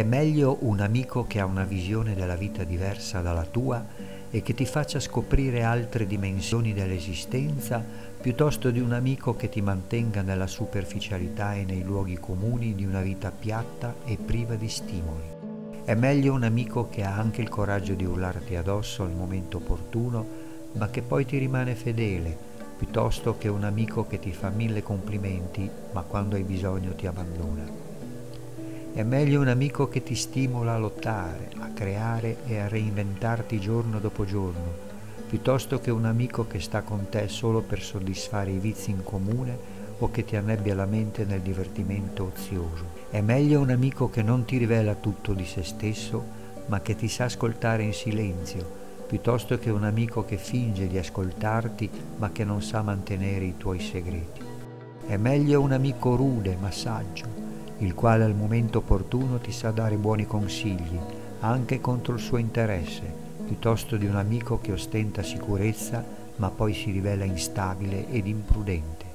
meglio un amico che ha una visione della vita diversa dalla tua e che ti faccia scoprire altre dimensioni dell'esistenza, piuttosto di un amico che ti mantenga nella superficialità e nei luoghi comuni di una vita piatta e priva di stimoli. È meglio un amico che ha anche il coraggio di urlarti addosso al momento opportuno, ma che poi ti rimane fedele, piuttosto che un amico che ti fa 1000 complimenti, ma quando hai bisogno ti abbandona. È meglio un amico che ti stimola a lottare, a creare e a reinventarti giorno dopo giorno, piuttosto che un amico che sta con te solo per soddisfare i vizi in comune o che ti annebbia la mente nel divertimento ozioso. È meglio un amico che non ti rivela tutto di se stesso, ma che ti sa ascoltare in silenzio, piuttosto che un amico che finge di ascoltarti, ma che non sa mantenere i tuoi segreti. È meglio un amico rude ma saggio, il quale al momento opportuno ti sa dare buoni consigli, anche contro il suo interesse, piuttosto di un amico che ostenta sicurezza, ma poi si rivela instabile ed imprudente.